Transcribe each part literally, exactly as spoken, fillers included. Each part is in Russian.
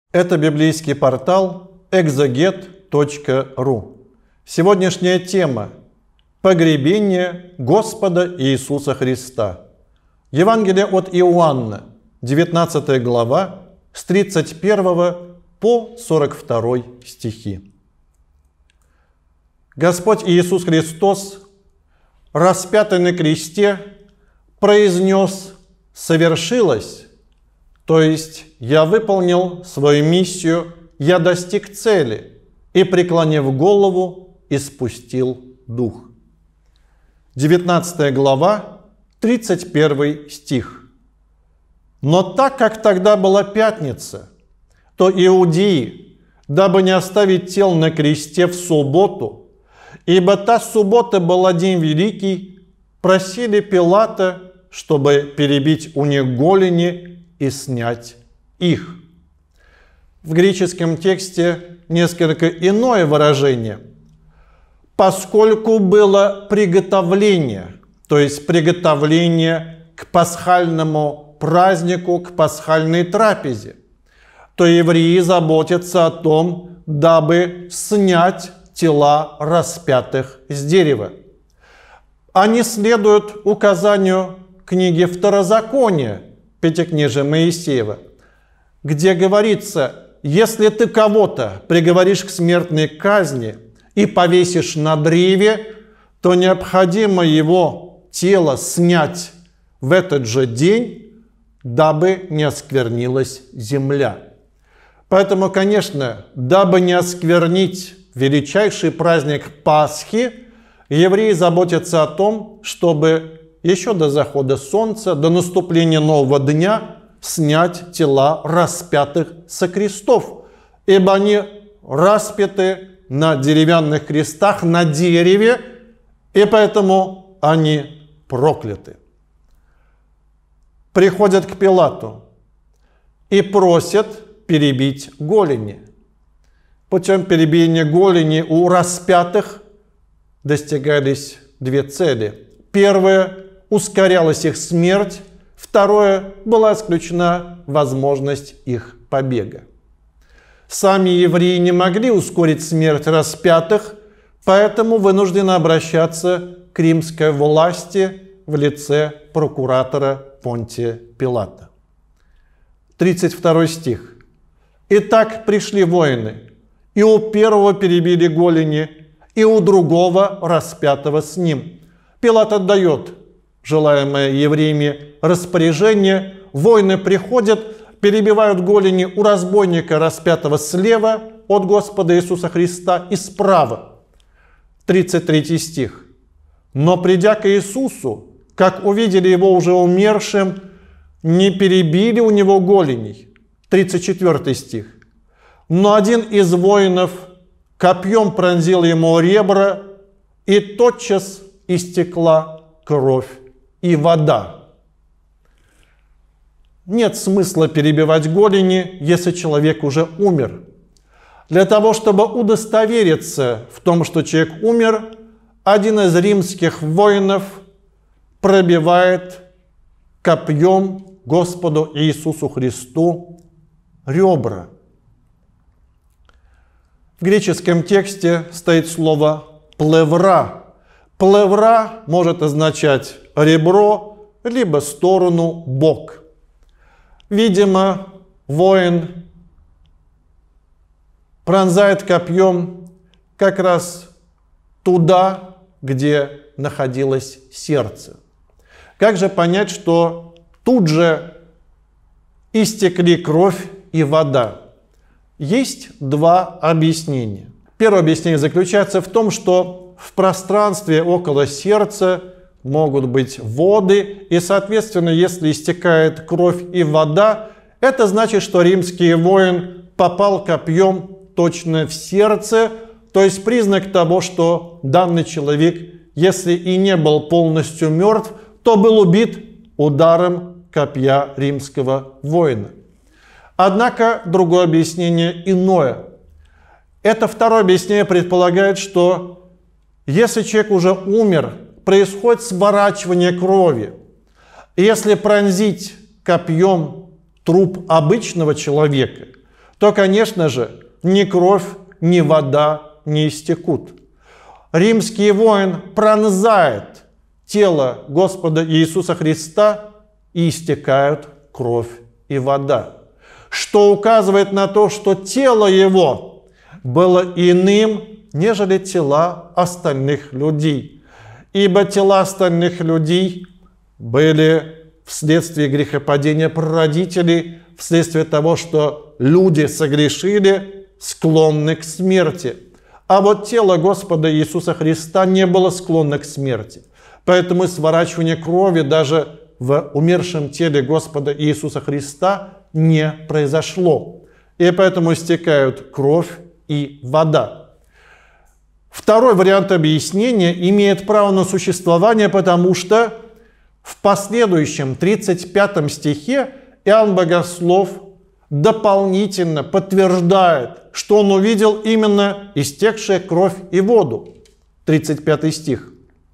Это библейский портал экзегет точка ру. Сегодняшняя тема – погребение Господа Иисуса Христа. Евангелие от Иоанна, девятнадцатая глава, с тридцать первого по сорок второй стихи. Господь Иисус Христос, распятый на кресте, произнес «совершилось», то есть «я выполнил свою миссию, я достиг цели», и, преклонив голову, испустил дух. девятнадцатая глава, тридцать первый стих. «Но так как тогда была пятница, то иудеи, дабы не оставить тел на кресте в субботу, ибо та суббота была день великий, просили Пилата, чтобы перебить у них голени и снять их». В греческом тексте несколько иное выражение. «Поскольку было приготовление», то есть приготовление к пасхальному празднику, к пасхальной трапезе, то евреи заботятся о том, дабы снять тела распятых с дерева. Они следуют указанию книги Второзакония, Пятикнижия Моисеева, где говорится: если ты кого-то приговоришь к смертной казни и повесишь на древе, то необходимо его тело снять в этот же день, дабы не осквернилась земля. Поэтому, конечно, дабы не осквернить величайший праздник Пасхи, евреи заботятся о том, чтобы еще до захода солнца, до наступления нового дня снять тела распятых со крестов, ибо они распяты на деревянных крестах, на дереве, и поэтому они прокляты. Приходят к Пилату и просят перебить голени. Путем перебиения голени у распятых достигались две цели. Первое – ускорялась их смерть. Второе – была исключена возможность их побега. Сами евреи не могли ускорить смерть распятых, поэтому вынуждены обращаться к римской власти в лице прокуратора Понтия Пилата. тридцать второй стих. «Итак пришли воины, и у первого перебили голени, и у другого распятого с ним. Пилат отдает желаемое евреями распоряжение, воины приходят, перебивают голени у разбойника распятого слева от Господа Иисуса Христа и справа». тридцать третий стих. «Но придя к Иисусу, как увидели его уже умершим, не перебили у него голеней». тридцать четвёртый стих. «Но один из воинов копьем пронзил ему ребра, и тотчас истекла кровь и вода». Нет смысла перебивать голени, если человек уже умер. Для того, чтобы удостовериться в том, что человек умер, один из римских воинов пробивает копьем Господу Иисусу Христу ребра. В греческом тексте стоит слово «плевра». Плевра может означать ребро, либо сторону, бок. Видимо, воин пронзает копьем как раз туда, где находилось сердце. Как же понять, что тут же истекли кровь и вода? Есть два объяснения. Первое объяснение заключается в том, что в пространстве около сердца могут быть воды, и, соответственно, если истекает кровь и вода, это значит, что римский воин попал копьем точно в сердце, то есть признак того, что данный человек, если и не был полностью мертв, то был убит ударом копья римского воина. Однако другое объяснение иное. Это второе объяснение предполагает, что если человек уже умер, происходит сворачивание крови. И если пронзить копьем труп обычного человека, то, конечно же, ни кровь, ни вода не истекут. Римский воин пронзает тело Господа Иисуса Христа, и истекают кровь и вода, что указывает на то, что тело его было иным, нежели тела остальных людей. Ибо тела остальных людей были вследствие грехопадения прародителей, вследствие того, что люди согрешили, склонны к смерти. А вот тело Господа Иисуса Христа не было склонно к смерти. Поэтому сворачивание крови даже в умершем теле Господа Иисуса Христа не произошло. И поэтому истекают кровь и вода. Второй вариант объяснения имеет право на существование, потому что в последующем тридцать пятом стихе Иоанн Богослов дополнительно подтверждает, что он увидел именно истекшие кровь и воду. тридцать пятый стих.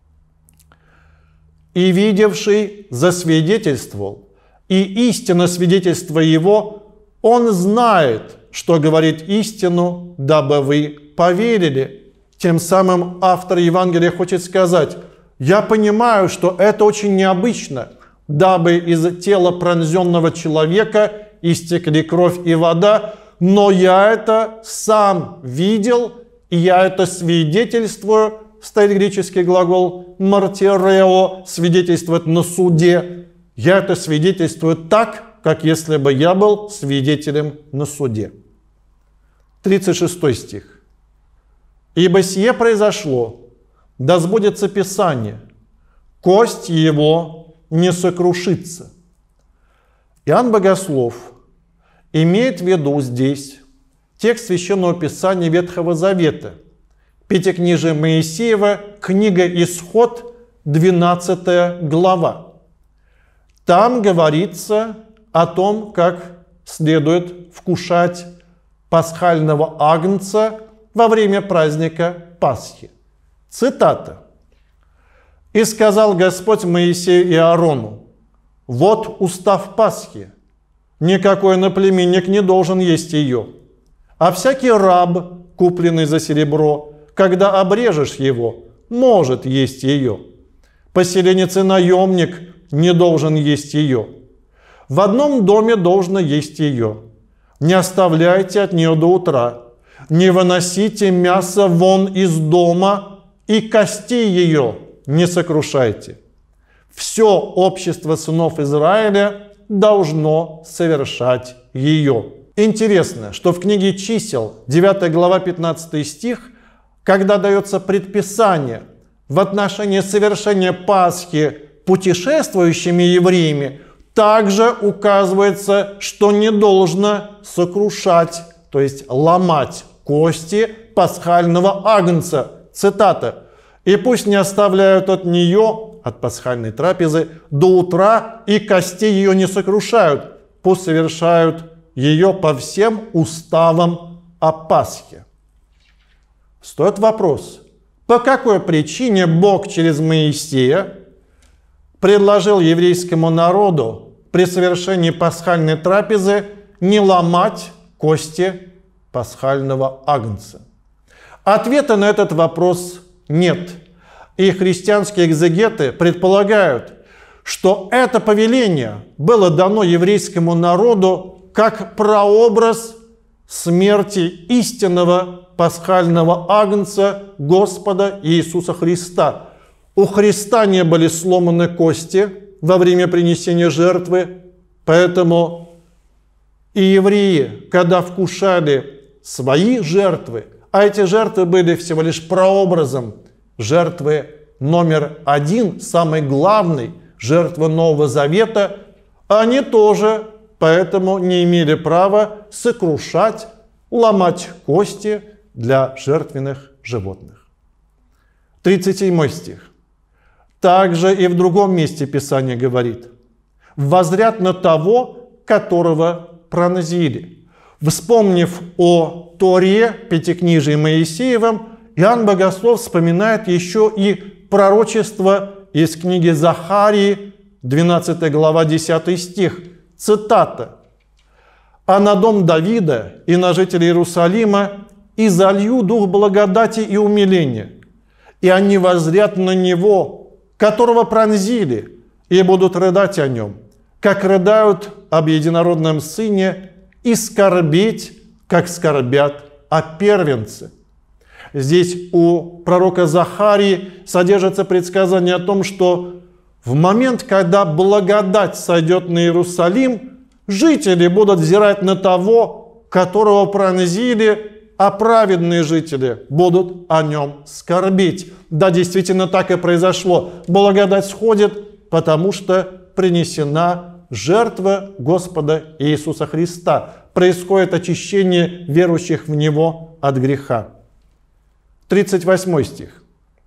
«И видевший засвидетельствовал, и истинно свидетельство его, он знает, что говорит истину, дабы вы поверили». Тем самым автор Евангелия хочет сказать: я понимаю, что это очень необычно, дабы из тела пронзенного человека истекли кровь и вода, но я это сам видел, и я это свидетельствую. Стоит греческий глагол «мартирео», свидетельствует на суде. Я это свидетельствую так, как если бы я был свидетелем на суде. тридцать шестой стих. «Ибо сие произошло, да сбудется Писание, кость его не сокрушится». Иоанн Богослов имеет в виду здесь текст Священного Писания Ветхого Завета, Пятикнижие Моисеева, книга Исход, двенадцатая глава. Там говорится о том, как следует вкушать пасхального агнца во время праздника Пасхи. Цитата. «И сказал Господь Моисею и Аарону: вот устав Пасхи, никакой наплеменник не должен есть ее, а всякий раб, купленный за серебро, когда обрежешь его, может есть ее. Поселенец и наемник не должен есть ее. В одном доме должно есть ее. Не оставляйте от нее до утра. Не выносите мясо вон из дома, и кости ее не сокрушайте. Все общество сынов Израиля должно совершать ее». Интересно, что в книге Чисел, девятая глава, пятнадцатый стих, когда дается предписание в отношении совершения Пасхи путешествующими евреями, также указывается, что не должно сокрушать, то есть ломать кости пасхального агнца. Цитата. «И пусть не оставляют от нее, от пасхальной трапезы, до утра, и кости ее не сокрушают, пусть совершают ее по всем уставам о Пасхе». Стоит вопрос, по какой причине Бог через Моисея предложил еврейскому народу при совершении пасхальной трапезы не ломать кости пасхального агнца? Ответа на этот вопрос нет. И христианские экзегеты предполагают, что это повеление было дано еврейскому народу как прообраз смерти истинного пасхального агнца Господа Иисуса Христа. У Христа не были сломаны кости во время принесения жертвы, поэтому и евреи, когда вкушали свои жертвы, а эти жертвы были всего лишь прообразом жертвы номер один, самой главной, жертвы Нового Завета, они тоже поэтому не имели права сокрушать, ломать кости для жертвенных животных. тридцать седьмой стих. Также и в другом месте Писание говорит: «Воззрят на того, которого пронзили». Вспомнив о Торе, Пятикнижии Моисеевом, Иоанн Богослов вспоминает еще и пророчество из книги Захарии, двенадцатая глава, десятый стих. Цитата. а на дом Давида и на жителей Иерусалима и залью дух благодати и умиления, и они воззрят на него, которого пронзили, и будут рыдать о нем, как рыдают об единородном сыне, и скорбеть, как скорбят о первенце». Здесь у пророка Захарии содержится предсказание о том, что в момент, когда благодать сойдет на Иерусалим, жители будут взирать на того, которого пронзили, а праведные жители будут о нем скорбеть. Да, действительно так и произошло. Благодать сходит, потому что принесена жертва Господа Иисуса Христа. Происходит очищение верующих в Него от греха. тридцать восьмой стих.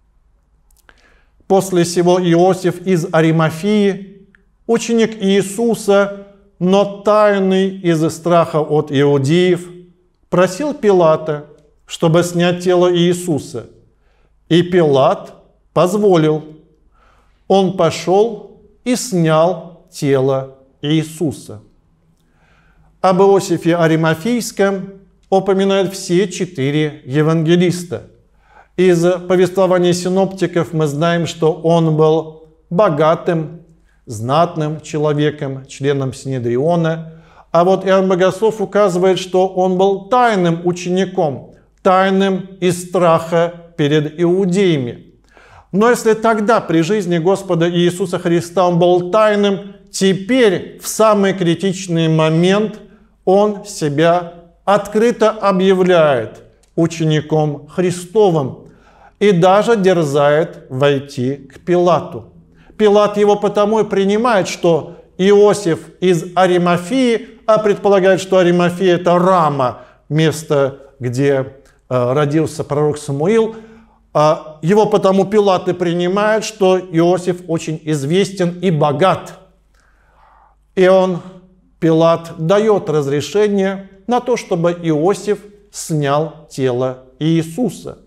«После сего Иосиф из Аримафии, ученик Иисуса, но тайный из страха от иудеев, просил Пилата, чтобы снять тело Иисуса. И Пилат позволил. Он пошел и снял тело Иисуса». Об Иосифе Аримафийском упоминают все четыре евангелиста. Из повествования синоптиков мы знаем, что он был богатым, знатным человеком, членом Синедриона. А вот Иоанн Богослов указывает, что он был тайным учеником, тайным из страха перед иудеями. Но если тогда при жизни Господа Иисуса Христа он был тайным, теперь в самый критичный момент он себя открыто объявляет учеником Христовым и даже дерзает войти к Пилату. Пилат его потому и принимает, что Иосиф из Аримафии, а предполагает, что Аримафия – это Рама, место, где э, родился пророк Самуил, а его потому Пилат и принимает, что Иосиф очень известен и богат. И он, Пилат, дает разрешение на то, чтобы Иосиф снял тело Иисуса.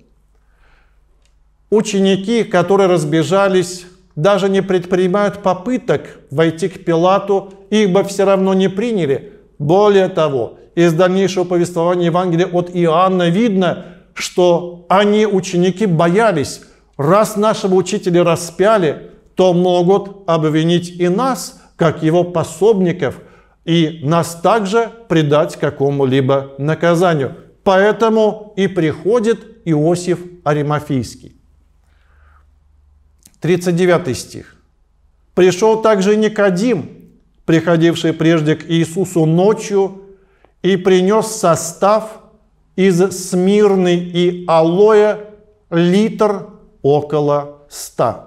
Ученики, которые разбежались, даже не предпринимают попыток войти к Пилату, их бы все равно не приняли. Более того, из дальнейшего повествования Евангелия от Иоанна видно, что они, ученики, боялись, раз нашего учителя распяли, то могут обвинить и нас, как его пособников, и нас также предать какому-либо наказанию. Поэтому и приходит Иосиф Аримафийский. тридцать девятый стих. «Пришел также Никодим, приходивший прежде к Иисусу ночью, и принес состав из смирны и алоэ литр около ста».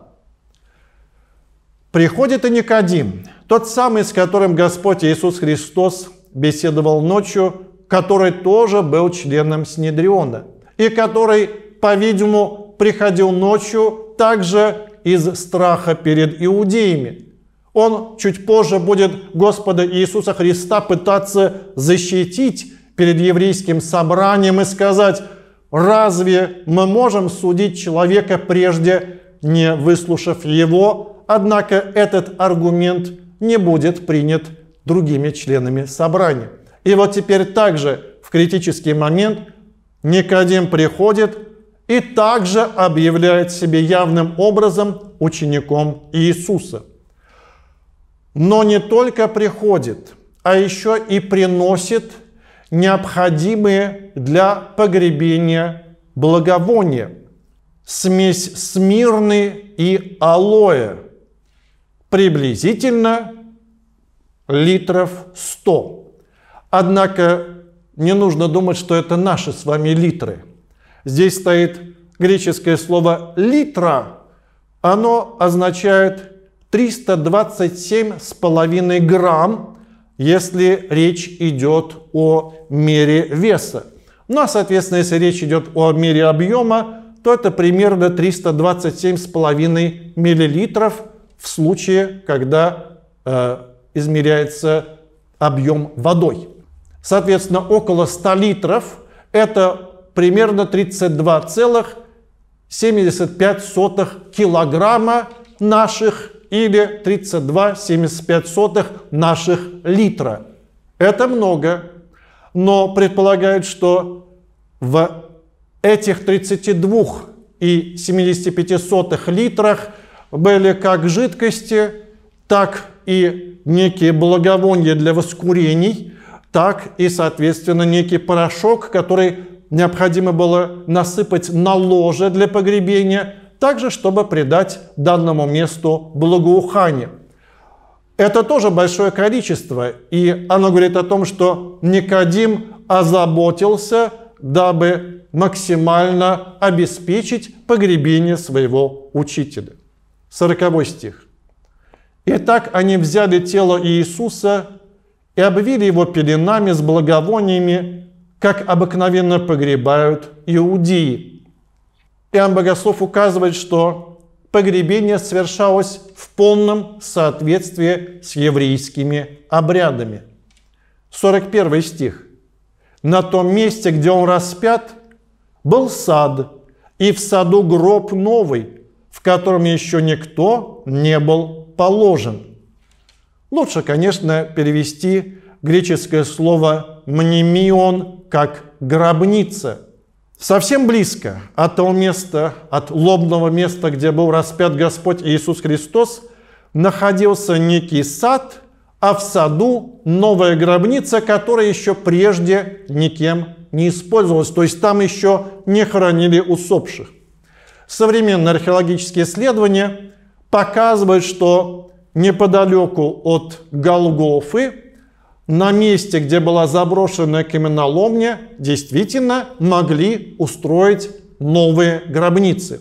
Приходит и Никодим, тот самый, с которым Господь Иисус Христос беседовал ночью, который тоже был членом Синедриона, и который, по-видимому, приходил ночью также из страха перед иудеями. Он чуть позже будет Господа Иисуса Христа пытаться защитить перед еврейским собранием и сказать: разве мы можем судить человека, прежде не выслушав его? Однако этот аргумент не будет принят другими членами собрания. И вот теперь также в критический момент Никодим приходит и также объявляет себя явным образом учеником Иисуса. Но не только приходит, а еще и приносит необходимые для погребения благовония. Смесь смирны и алоэ. Приблизительно литров сто. Однако не нужно думать, что это наши с вами литры. Здесь стоит греческое слово «литра». Оно означает триста двадцать семь с половиной грамм, если речь идет о мере веса. Ну а, соответственно, если речь идет о мере объема, то это примерно триста двадцать семь с половиной миллилитров в случае, когда э, измеряется объем водой. Соответственно, около ста литров – это примерно тридцать два целых семьдесят пять сотых килограмма наших или тридцать два целых семьдесят пять сотых наших литра. Это много, но предполагают, что в этих тридцати двух и семидесяти пяти сотых литрах были как жидкости, так и некие благовония для воскурений, так и, соответственно, некий порошок, который необходимо было насыпать на ложе для погребения, также чтобы придать данному месту благоухание. Это тоже большое количество, и оно говорит о том, что Никодим озаботился, дабы максимально обеспечить погребение своего учителя. Сороковой стих. «Итак, они взяли тело Иисуса и обвили его пеленами с благовониями, как обыкновенно погребают иудеи». Иоанн Богослов указывает, что погребение совершалось в полном соответствии с еврейскими обрядами. сорок первый стих. «На том месте, где он распят, был сад, и в саду гроб новый, в котором еще никто не был положен». Лучше, конечно, перевести греческое слово «мнемион» как «гробница». Совсем близко от того места, от лобного места, где был распят Господь Иисус Христос, находился некий сад, а в саду новая гробница, которая еще прежде никем не использовалась, то есть там еще не хоронили усопших. Современные археологические исследования показывают, что неподалеку от Голгофы, на месте, где была заброшенная каменоломня, действительно могли устроить новые гробницы.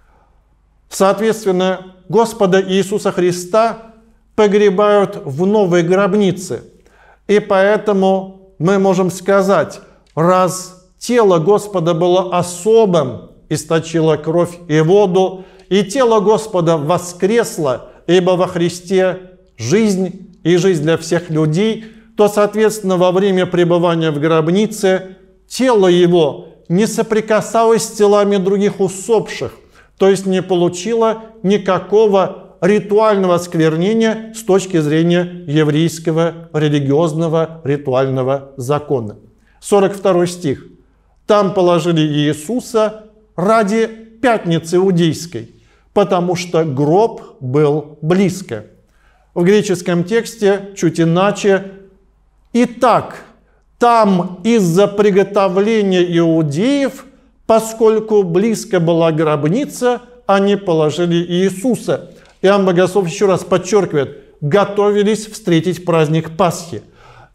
Соответственно, Господа Иисуса Христа погребают в новой гробнице. И поэтому мы можем сказать, раз тело Господа было особым, источило кровь и воду, и тело Господа воскресло, ибо во Христе жизнь и жизнь для всех людей, то, соответственно, во время пребывания в гробнице тело его не соприкасалось с телами других усопших, то есть не получило никакого ритуального осквернения с точки зрения еврейского религиозного ритуального закона. сорок второй стих. «Там положили Иисуса ради пятницы иудейской, потому что гроб был близко». В греческом тексте чуть иначе. «Итак, там из-за приготовления иудеев, поскольку близко была гробница, они положили Иисуса». Иоанн Богослов еще раз подчеркивает, готовились встретить праздник Пасхи.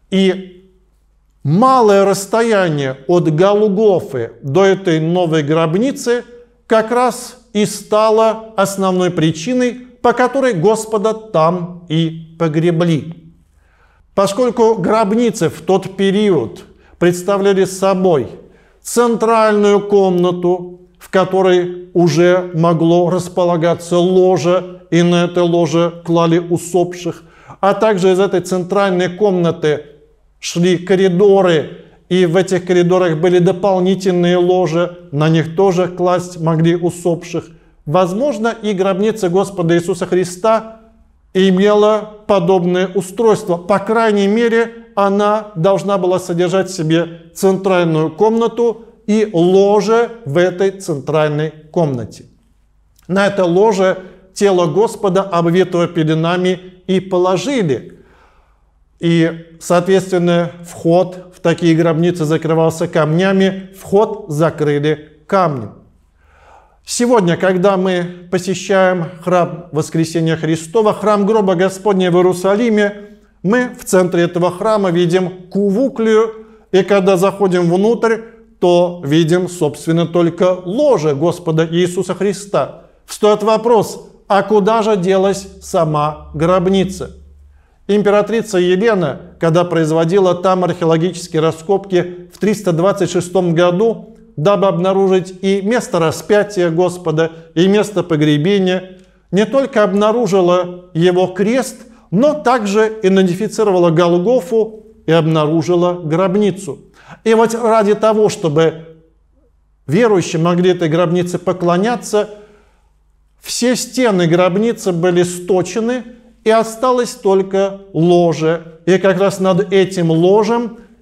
И малое расстояние от Голгофы до этой новой гробницы как раз и стало основной причиной, по которой Господа там и погребли. Поскольку гробницы в тот период представляли собой центральную комнату, в которой уже могло располагаться ложе, и на это ложе клали усопших, а также из этой центральной комнаты шли коридоры, и в этих коридорах были дополнительные ложи, на них тоже класть могли усопших. Возможно, и гробница Господа Иисуса Христа имела подобное устройство. По крайней мере, она должна была содержать в себе центральную комнату и ложе в этой центральной комнате. На это ложе тело Господа, обвитого пеленами, и положили. И, соответственно, вход в такие гробницы закрывался камнями, вход закрыли камнем. Сегодня, когда мы посещаем храм Воскресения Христова, храм гроба Господня в Иерусалиме, мы в центре этого храма видим кувуклию, и когда заходим внутрь, то видим, собственно, только ложе Господа Иисуса Христа. Встает вопрос, а куда же делась сама гробница? Императрица Елена, когда производила там археологические раскопки в триста двадцать шестом году, дабы обнаружить и место распятия Господа, и место погребения, не только обнаружила его крест, но также идентифицировала Голгофу и обнаружила гробницу. И вот ради того, чтобы верующие могли этой гробнице поклоняться, все стены гробницы были сточены, и осталось только ложе. И как раз над этим ложем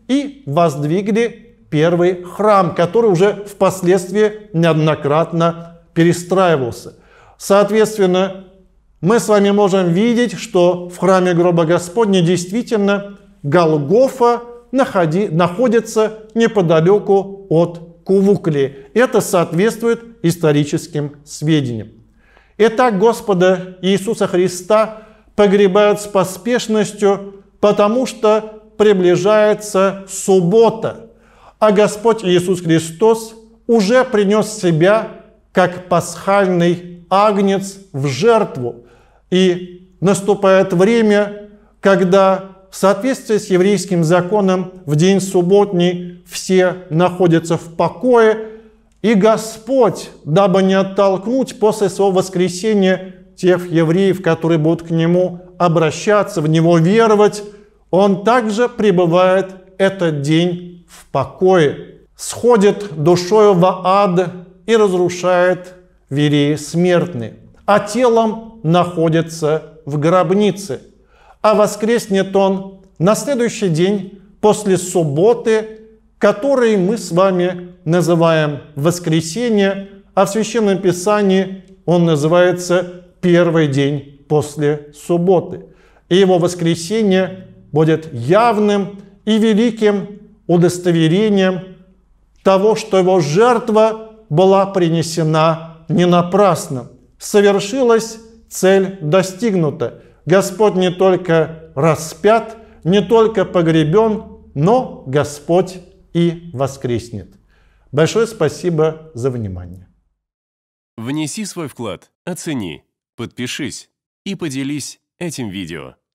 и воздвигли первый храм, который уже впоследствии неоднократно перестраивался. Соответственно, мы с вами можем видеть, что в храме гроба Господня действительно Голгофа находи, находится неподалеку от Кувуклии. Это соответствует историческим сведениям. Итак, Господа Иисуса Христа погребают с поспешностью, потому что приближается суббота, а Господь Иисус Христос уже принес себя как пасхальный агнец в жертву. И наступает время, когда в соответствии с еврейским законом в день субботний все находятся в покое, и Господь, дабы не оттолкнуть после своего воскресения тех евреев, которые будут к Нему обращаться, в Него веровать, Он также пребывает этот день в покое, сходит душою в ад и разрушает вереи смертные, а телом находится в гробнице. А воскреснет Он на следующий день после субботы, который мы с вами называем воскресенье, а в Священном Писании он называется первый день после субботы. И его воскресенье будет явным и великим удостоверением того, что его жертва была принесена не напрасно. Совершилась, цель достигнута. Господь не только распят, не только погребен, но Господь и воскреснет. Большое спасибо за внимание. Внеси свой вклад, оцени, подпишись и поделись этим видео.